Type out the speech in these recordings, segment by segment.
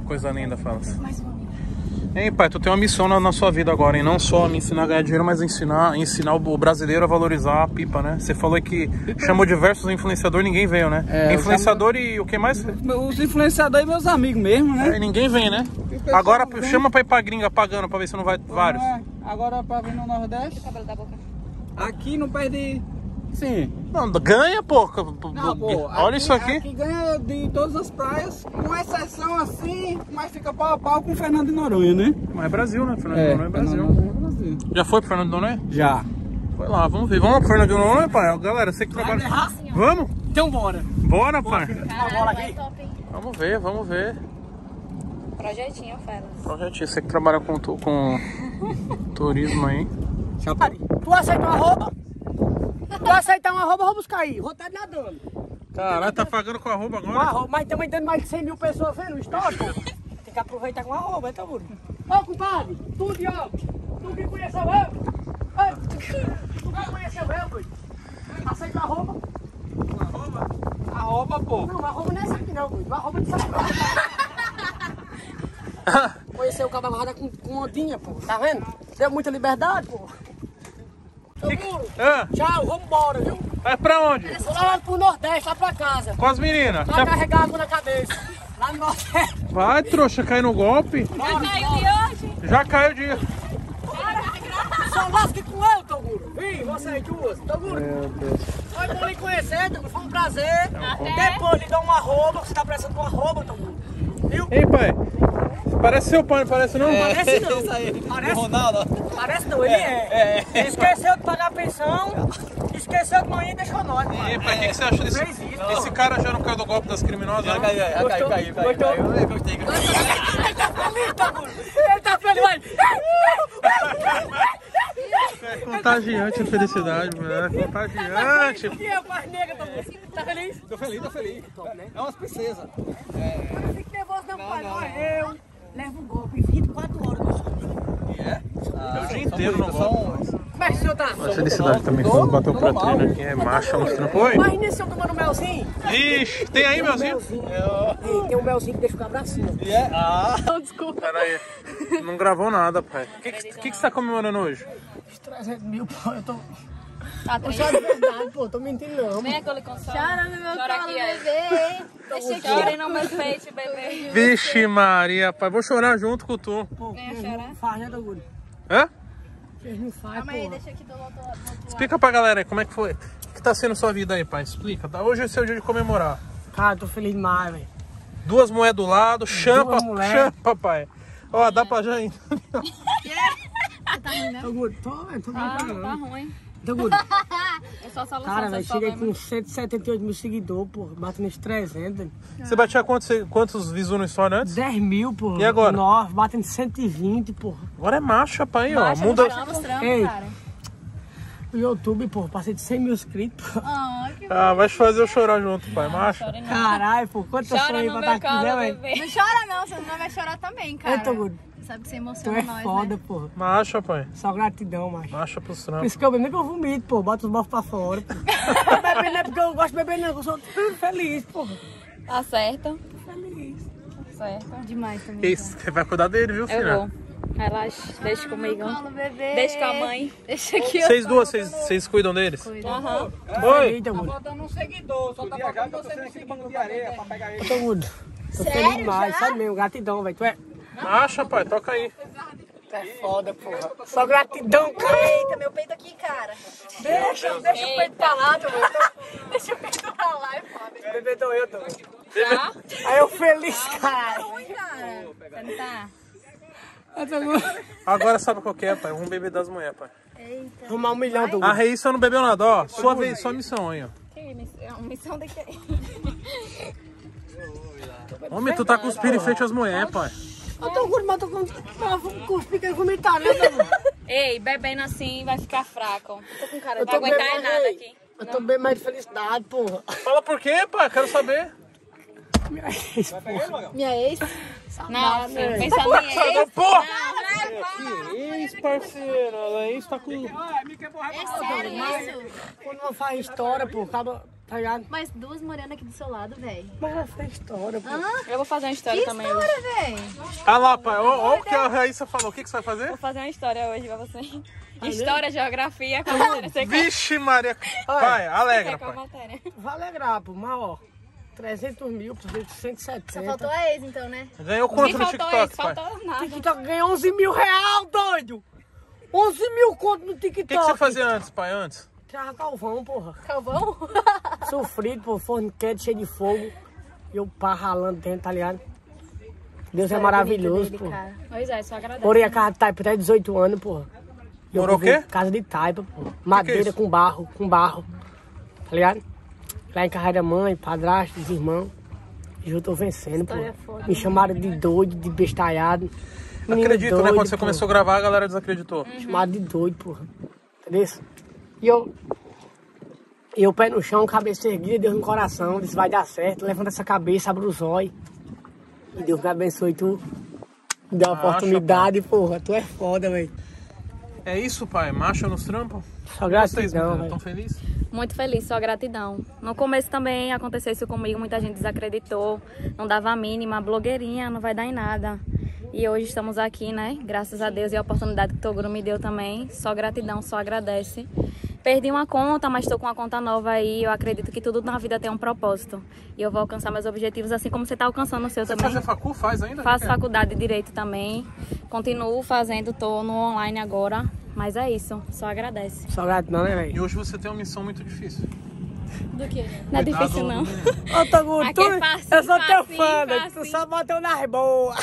Coisa linda, Felas. Hein, pai, tu tem uma missão na sua vida agora, hein? Não só me ensinar a ganhar dinheiro, mas ensinar o brasileiro a valorizar a pipa, né? Você falou que chamou diversos influenciadores, ninguém veio, né? Influenciador e o que mais? Os influenciadores e meus amigos mesmo, né? Ninguém vem, né? Agora chama pra ir pra gringa pagando, pra ver se não vai vários. Agora pra vir no Nordeste. Aqui não perde... Sim. Não, ganha, pô. Não, pô, olha isso aqui. Aqui ganha de todas as praias, com exceção assim, mas fica pau a pau com o Fernando de Noronha, né? Mas é Brasil, né? Fernando de Noronha é Brasil. Já foi pro Fernando de Noronha? Já. Foi lá, vamos ver. Vamos pro Fernando de Noronha, pai? Galera, você que trabalha... Vamos? Então bora. Bora, pai. Caramba, é top, hein? Vamos ver, vamos ver. Projetinho, Felas. Projetinho, você que trabalha com turismo aí. Tu aceita uma roupa? Tu aceitar uma roupa, eu vou buscar aí. Vou estar nadando. Caralho, tá pagando com a roupa agora? Uma roupa, mas também tendo mais de 100 mil pessoas vendo o estoque. Tem que aproveitar com a roupa, então, Bruno. Ô, compadre, tu, Diogo, tu que conheceu eu? Tu que conheceu eu, Bruno? Aceita uma roupa? Uma roupa? A roupa, pô. Não, a roupa não é essa aqui não, Bruno. Uma roupa de sacola. Conheceu o camarada com ondinha, pô. Tá vendo? Deu muita liberdade, pô. Tchau, vamos embora, viu? Vai pra onde? Vou lá pro Nordeste, lá pra casa. Com as meninas. Vai carregar água na cabeça. Lá no Nordeste. Vai, trouxa, cair no golpe. Já caiu de hoje? Já caiu de... Só lasque com eu, Toguro. Vem, você aí, duas. Toguro. Meu Deus. Foi bom lhe conhecer, Toguro. Foi um prazer. Depois lhe dou uma roupa. Você tá precisando de uma roupa, Toguro. Viu? Ei, pai. Parece seu pai, não parece não? Parece não. Isso aí. Parece? Ronaldo. Parece não, ele é. Esqueceu de pagar a pensão, esqueceu de manhã e deixou nós. Ei, pai, o que você acha desse... Esse cara já não caiu do golpe das criminosas? Já não? caiu. Eu gostei. Ele tá feliz, Toguro. Ele tá feliz, vai. É contagiante a felicidade, mulher. É contagiante. E eu, paz negra, Toguro. Tá feliz? Tô feliz. É umas princesas. Não fique nervoso não, pai. Olha, eu levo um golpe 24 horas no sol. É o dia inteiro no golpe. Como é que o senhor tá? A felicidade também quando bateu pra treino aqui. É macha, não foi? Imagina se eu tomando melzinho. Ixi, tem aí melzinho? Ei, tem um melzinho que deixa o cabra assim. Desculpa. Pera aí. Não gravou nada, pai. O que você tá comemorando hoje? 300 mil, pô. Eu tô... Tá Eu triste. só de verdade, pô. Tô mentindo não. Vem aqui, eu lhe consolo. Chora no meu Chora colo, aqui, aí. bebê. Deixa aqui. Chore no meu peito, bebê. Vixe Maria, pai. Vou chorar junto com tu. Pô, Venha vocês chorar. não faz, né, Toguro? Hã? Vocês não fazem, Calma aí, pô. deixa aqui do outro lado. Explica pra galera aí como é que foi. O que tá sendo sua vida aí, pai? Explica. Tá? Hoje é seu dia de comemorar. Cara, tô feliz demais, velho. 2 moedas do lado, champa, moedas. pai. Ó, dá pra já ir. Toguro, tô Tá brincando. ruim. Toguro, É só solução. cara, velho, só cheguei problema. com 178 mil seguidores, pô. Bato nos 300. Você batia quantos visu no story antes? 10 mil, pô. E agora? 9, batendo 120, pô. Agora é macha, pai, ó. Baixa, Muda. mostramos trampo, Ei. cara. O YouTube, pô, passei de 100 mil inscritos. Pô. Ah, que Ah, vai fazer eu chorar junto, pai. Macha. Chore não. Caralho, pô, quanto eu Chora sonhei no pra meu estar aqui, né, colo, velho? bebê. não chora não, você não vai chorar também, cara. É, Toguro, Sabe que você tu emociona é nós, foda, né? pô. Macha, pai. Só gratidão, macho. Macha pros Por trampos. isso que eu bebo, nem que eu vomito, pô. Boto os bofos pra fora, pô. Beber não é porque eu gosto de beber, não. Eu sou feliz, pô. Tá certo. Feliz. Tá certo. Demais também. Isso, você vai cuidar dele, viu, Eu filha? vou. Relaxa, deixa comigo. Colo, bebê. Deixa com a mãe. Deixa aqui. Vocês duas, vocês cuidam deles? Aham. Oi! Feliz, Toguro. Faltando um seguidor, só tá faltando você nesse banco de areia pra pegar ele. Toguro. Tô feliz demais, sério mesmo. Gratidão, velho. Tu é Macha, pai, toca aí. foda, porra. Só gratidão, cara. Eita, meu peito aqui, cara. Deixa o peito pra lá, Toguro. Deixa o peito pra lá, é foda. Bebê tô eu, Toguro. Tá? Aí eu feliz, cara. Ruim, cara. Você não tá? Agora sabe qual que é, pai? Vamos beber das mulheres, pai. Eita. Arrumar 1 milhão, A Toguro. Raíssa não bebeu nada, ó. Sua vez, sua missão aí, ó. Que missão de quê? Homem, tu tá cuspindo em frente às mulheres, pai. Eu tô gordo, mas tô com os pequenos comentários, né, Toguro? Ei, bebendo assim vai ficar fraco. Tô com cara Eu de... Não tô vai aguentar bem, nada ei. aqui. Eu tô bem mais de felicidade, porra. Fala por quê, pai? Quero saber. Minha ex. Não, filho, pensando em ex. Porra! Não, Que ex-parceira, ela é ex, tá com... É sério isso? Quando não faz história, pô, acaba Tá ligado? Mas duas morenas aqui do seu lado, velho. Mas essa é história, pô. Eu vou fazer uma história Que também história, hoje. velho. Ah lá, pai, olha o que a Raíssa falou. O que você vai fazer? Vou fazer uma história hoje pra você. História, geografia, cultura. Você quer? Vixe, Maria. Pai, alegra, Você quer pai. qual matéria? Vai alegrar, pô. Mas, ó, 300 mil por Só 170. faltou a ex, então, né? Ganhou Me quanto no faltou TikTok, isso, pai? faltou nada. TikTok ganhou 11 mil real, doido! 11 mil conto no TikTok. O que você fazia antes, pai, antes? Tirava calvão, porra. Calvão? Sofrido, pô, forno quente, cheio de fogo. E eu pá ralando dentro, tá ligado? Deus é maravilhoso, pô. Pois é, só agradeço. Morei a casa de taipa até 18 anos, porra. E eu Morou o vivi quê? em casa de taipa, pô. Madeira isso? com barro, tá ligado? Lá em casa da mãe, padrasto, dos irmãos. E eu tô vencendo, pô. Me chamaram de doido, de bestalhado. Menino Acredito, né? doido, Quando você pô. começou a gravar, a galera desacreditou. Chamado de doido, porra. Entendeu? E eu pé no chão, cabeça erguida, Deus no coração, disse, vai dar certo, levanta essa cabeça, abre os olhos. E Deus me abençoe, tu me dá uma oportunidade, porra, tu é foda, velho. É isso, pai? Marcha nos trampos? Só Vocês, gratidão, meninas, velho. tão felizes? Muito feliz, só gratidão. No começo também aconteceu isso comigo, muita gente desacreditou, não dava a mínima, blogueirinha, não vai dar em nada. E hoje estamos aqui, né? Graças a Deus e a oportunidade que o Toguro me deu também. Só gratidão, só agradece. Perdi uma conta, mas estou com uma conta nova aí. Eu acredito que tudo na vida tem um propósito. E eu vou alcançar meus objetivos, assim como você está alcançando o seu Você também. faz a facu? Faz ainda? Faço É. faculdade de Direito também. Continuo fazendo, tô no online agora. Mas é isso, só agradece. Só gratidão, né, velho? E hoje você tem uma missão muito difícil. Do quê? Não é difícil, não. Ô, Toguro, Aqui tu, é facinho, eu sou teu facinho, fã, velho. Tu facinho. só bateu nas boas.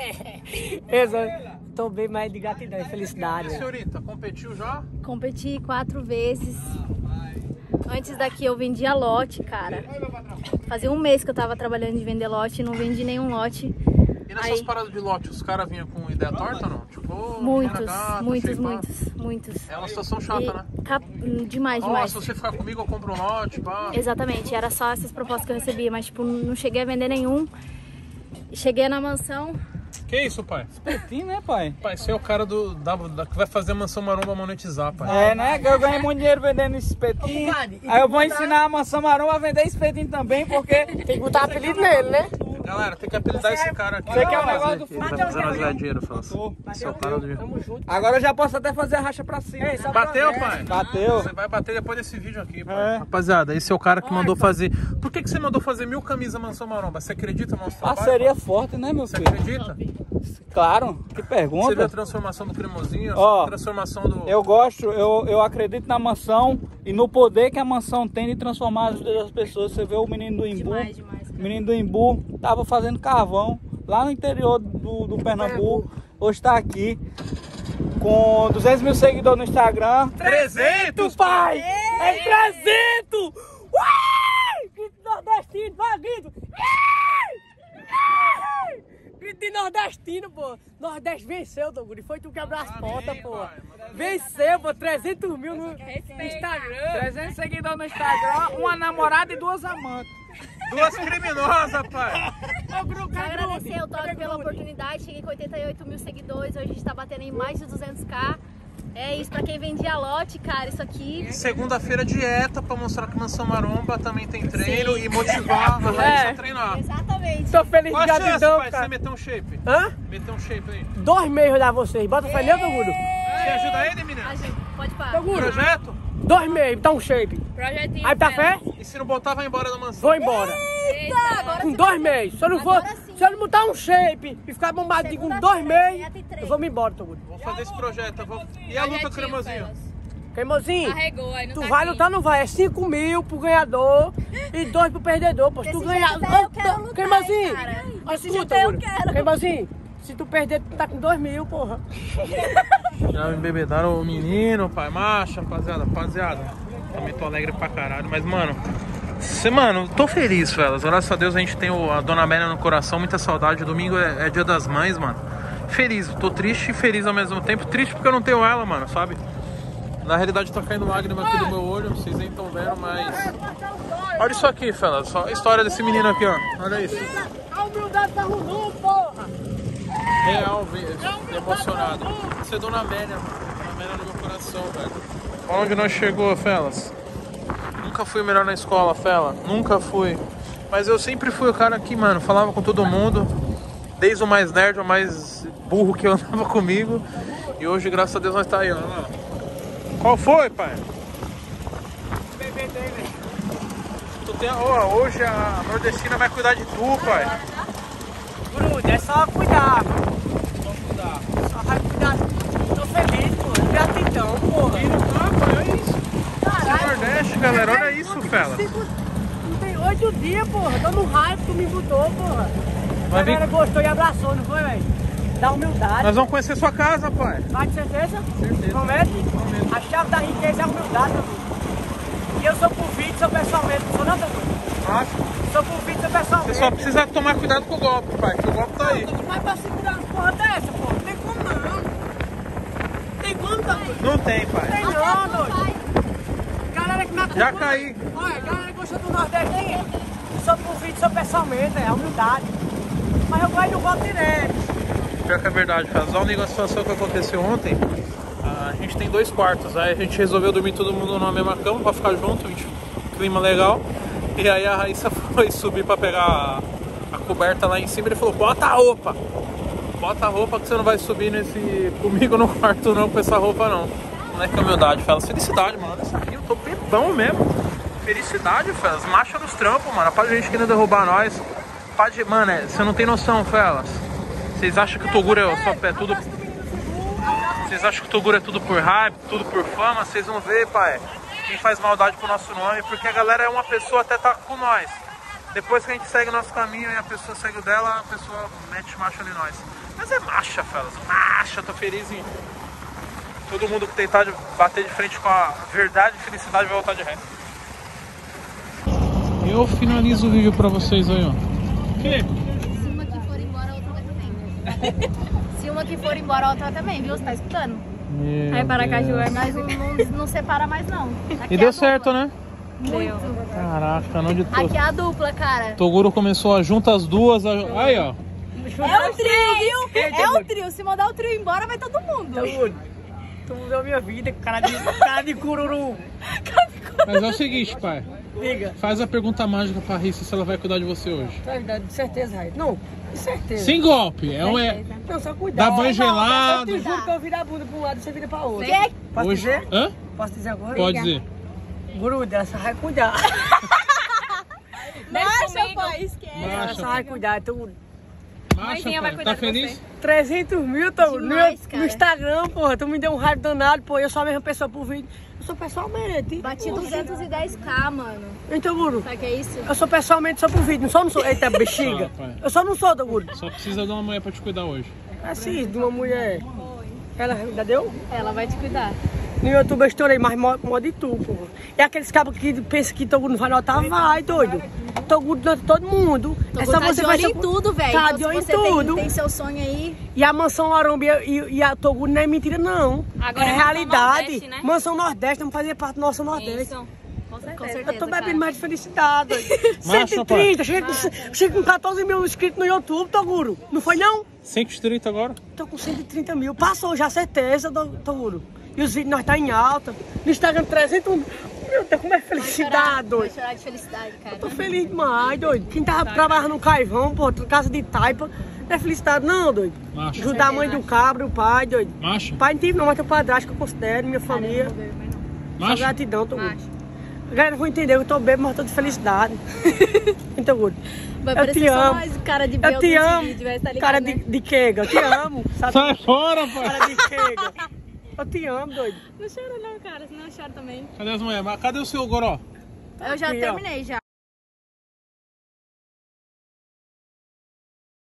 Tô bem mais de gratidão e felicidade. E senhorita, competiu já? Competi 4 vezes. Antes daqui eu vendia lote, cara. Fazia um mês que eu tava trabalhando de vender lote e não vendi nenhum lote. E nessas Aí- paradas de lote, os caras vinham com ideia torta ou não? Tipo, ô, Muitos, menina gata, muitos, sei lá. muitos. É uma situação chata, né? Demais, Ó, demais. se você ficar comigo, eu compro um lote, pá. Exatamente, era só essas propostas que eu recebia, mas tipo, não cheguei a vender nenhum. Cheguei na mansão, Que isso, pai? Espetinho, né, pai? Pai, você é o cara que vai fazer a Mansão Maromba monetizar, pai. É, né? Que eu ganhei muito dinheiro vendendo espetinho. compadre, e Aí eu tu vou botar- ensinar a Mansão Maromba a vender espetinho também, porque Tem que botar apelido nele, né? Galera, tem que apelidar esse cara aqui. Você quer um Vai negócio fazer do aqui, vai fazer nós ganhar dinheiro, fala assim. Esse é o cara do... Tamo junto. agora eu já posso até fazer a racha pra cima. Bateu, pai? Bateu. Você vai bater depois desse vídeo aqui, pai. É. Rapaziada, esse é o cara que mandou fazer... Por que você mandou fazer 1000 camisas Mansão Maromba? Você acredita no nosso trabalho? Parceria forte, né, meu Você filho? acredita? Claro, que Você viu a pergunta. transformação do cremosinho, Ó, a transformação do... Eu gosto, eu acredito na mansão e no poder que a mansão tem de transformar as vidas das pessoas. Você vê o menino do Imbu, Demais, demais. o menino do Imbu tava fazendo carvão lá no interior do Pernambuco. Hoje está aqui com 200 mil seguidores no Instagram. 300, Pai! É 300! Uai! Grito nordestino, vai, grito! Grito de nordestino, pô! Nordeste venceu, Toguro, e foi tu quebrar as portas, pô! pai, Venceu, pô! 300 mil no Instagram! 300 seguidores no Instagram, uma namorada e 2 amantes. 2 criminosas, pai. Só agradecer o Toque pela oportunidade. Cheguei com 88 mil seguidores. Hoje a gente tá batendo em mais de 200k. É isso, pra quem vendia lote, cara, isso aqui. Segunda-feira dieta pra mostrar que Mansão Maromba também tem treino e motivar a Raíssa a treinar. Exatamente. Tô feliz de Qual a chance, gratidão, pai? Você cara! meter um shape? Hã? Meter um shape aí. 2 meses eu dar vocês, bota fé nele, Toguro! Você ajuda ele, menina? A gente pode parar. Toguro! Projeto? 2 meses, dá um shape! Projetinho. Aí tá fé? E se não botar, vai embora da mansão. Vou embora! Eita, agora Com você 2 meses. Se eu não for, Agora sim. se eu não botar um shape e ficar bombadinho com 2 meses, dieta e treino. eu vou me embora, Toguro. Vou fazer esse projeto. E a luta cremosinho? Cremosinho, Arregou, aí não tu tá vai aqui. lutar, não vai? É 5 mil pro ganhador e 2 pro perdedor. Pô, se tu Desse ganhar. jeito aí eu quero lutar, Cremosinho, hein, cara? Desse escuta, jeito aí eu Toguro. quero. Cremosinho, se tu perder, tu tá com 2 mil, porra. Já me embebedaram o menino, pai. Macho, rapaziada. Também tô alegre pra caralho. Mas, mano, tô feliz, fellas. Graças a Deus a gente tem a Dona Amélia no coração. Muita saudade. Domingo é dia das mães, mano. Feliz. Tô triste e feliz ao mesmo tempo. Triste porque eu não tenho ela, mano, sabe? Na realidade tá caindo lágrima aqui do meu olho. Vocês nem estão vendo, mas... Olha isso aqui, fellas. Só a história desse menino aqui, ó. Olha isso. A humildade tá ruim, porra. Real, emocionado. Você é Dona Amélia, mano. Dona Amélia no meu coração, velho. Onde nós chegou, fellas? nunca fui o melhor na escola, Fela. Nunca fui. Mas eu sempre fui o cara que, mano, falava com todo mundo. Desde o mais nerd ao mais burro que andava comigo. E hoje, graças a Deus, nós tá aí, ó. Qual foi, pai? Bebê dele. Hoje a nordestina vai cuidar de tu, pai. Bruno, é só cuidar. Só vai cuidar. Tô feliz, pô. Gratidão, porra. É isso. Caralho. Nordeste, galera, olha isso, Fela. Não tem 8 dias, porra. Tô no raio que tu me botou, porra. Vai A galera gostou e abraçou, não foi, velho? Da humildade. Nós vamos conhecer sua casa, pai. Vai de certeza? Certeza. Promete? A chave da riqueza é a humildade, meu filho. E eu sou por vídeo, sou pessoalmente. Não sou não, Tatu? Acho. Sou por vídeo, sou pessoalmente. Você só precisa tomar cuidado com o golpe, pai, que o golpe tá aí. Mas pra segurar uma porra dessa, pô, não tem como não. Tem como, Tatu? Não tem, pai. Tem não, doido. Galera que me acompanha. Já caí. Olha, galera que gosta do Nordeste aí. Sou por vídeo, sou pessoalmente, é a humildade. Mas eu gosto do golpe direto. Pior que é verdade, Fela. Só uma situação que aconteceu ontem. A gente tem 2 quartos, aí a gente resolveu dormir todo mundo na mesma cama pra ficar junto, clima legal. E aí a Raíssa foi subir pra pegar a coberta lá em cima. Ele falou, bota a roupa que você não vai subir comigo no quarto não, com essa roupa não. Não é que humildade, Fela. Felicidade, mano. Olha isso aqui, eu tô bebão mesmo. Felicidade, Fela. Marcha nos trampos, mano. Pra gente querendo derrubar nós. Mano, você não tem noção, Felas. Vocês acham que o Toguro é tudo... Vocês acham que o Toguro é tudo por hype, tudo por fama? Vocês vão ver, pai, quem faz maldade pro nosso nome, porque a galera é uma pessoa, até tá com nós. Depois que a gente segue o nosso caminho e a pessoa segue o dela, a pessoa mete marcha em nós. Mas é marcha, Felas, marcha, tô feliz em... Todo mundo que tentar bater de frente com a verdade e felicidade vai voltar de ré. Eu finalizo o vídeo pra vocês aí, ó. Que? Se uma que for embora, a outra vai também. Se uma que for embora, a outra vai também, viu? Você tá escutando? Aí Paracaju é Mas não separa mais, não. Aqui E é deu a certo, dupla. né? Muito. Caraca, não de tudo. Aqui é a dupla, cara. Toguro começou a juntar as duas. Aí, ó. É o trio, viu? É o trio. Se mandar o trio embora, vai todo mundo. Tu mudou minha vida, cara de cururu. Mas é o seguinte, pai. Liga. Faz a pergunta mágica pra Raíssa se ela vai cuidar de você hoje. De certeza, Raíssa. Não, de certeza. Sem golpe. Não, só cuidar. Dá banho gelado. Eu te juro que eu viro a bunda pra um lado e você vira pra outro. Sim. Posso Hoje... dizer? Hã? Posso dizer agora? Pode dizer. Gruda, ela só vai cuidar. Marcha, pai, esquece. Ela só vai cuidar. Marcha, Mãezinha vai pai. cuidar Tá de feliz? 300 mil, tô Demais, no cara. Instagram, porra. Tu me deu um raio danado, pô. Eu sou a mesma pessoa por vídeo. Eu sou pessoalmente. Bati 210k, mano. Então, Guru, Sabe o que é isso? eu sou pessoalmente só por vídeo. Não sou. Eita, bexiga. Tá, pai. Eu só não sou, Guru. Só precisa de uma mulher pra te cuidar hoje. Assim, de uma mulher. Ela ainda deu? Ela vai te cuidar. No YouTube eu estourei mais modo de tu, porra. E aqueles cabos que pensam que Toguro não vai notar, vai, doido. Toguro nota todo mundo. Tô tá de olho em tudo, velho. Tá Então, de se olho em você tudo. tem seu sonho aí. E a Mansão Aromba e a Toguro não é mentira, não. Agora é é Mansão realidade. Nordeste, né? Mansão Nordeste, não fazia parte do nosso Nordeste. Isso. Com certeza. Com certeza. Eu tô bebendo cara. mais de felicidade. Marcha, 130, cheguei com 14 mil inscritos no YouTube, Toguro. Não foi não? 130 agora? Tô com 130 mil. Passou já, certeza, Toguro. E os vídeos nós tá em alta. No Instagram 300 mil. Meu Deus, como é felicidade, Vai doido. chorar de felicidade, cara. Tô feliz demais, doido. Quem tava trabalhando no Caivão, pô, casa de taipa, não é felicidade não, doido. Macho. Ajudar a mãe do cabra, o pai, doido. Macho? O pai não tive não, mas tem o padrasto que eu considero, minha família. Só Macho? gratidão, Toguro. A galera vai entender que eu tô bêbado, mas tô de felicidade. Então, Toguro, Vai eu parecer te só amo. mais cara de Eu belo te nesse amo, vídeo, vai estar ligado, cara né? de quega, eu te amo. Sabe? Sai fora, pai! Cara de quega. Eu te amo, doido. Não chora não, cara, senão eu choro também. Cadê as mulheres? Cadê o seu goró? Eu já Aqui, ó. terminei, já.